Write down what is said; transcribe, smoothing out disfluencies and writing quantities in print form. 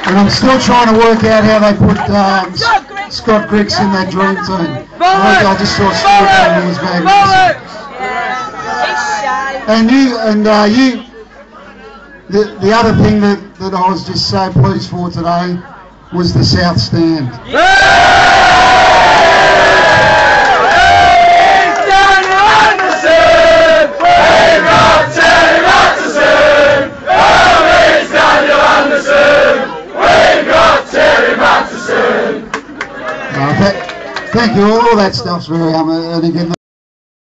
And I'm still trying to work out how they put Scott Griggs in that dream team. I just saw Stuart on his bag. The other thing that I was just so pleased for today was the South Stand. Thank you. All that stuff's very and again.